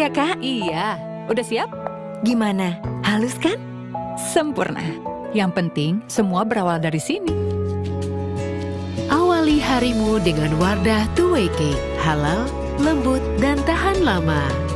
Ya, Kak? Iya, udah siap? Gimana? Halus kan? Sempurna. Yang penting semua berawal dari sini. Awali harimu dengan Wardah Two Way Cake. Halal, lembut, dan tahan lama.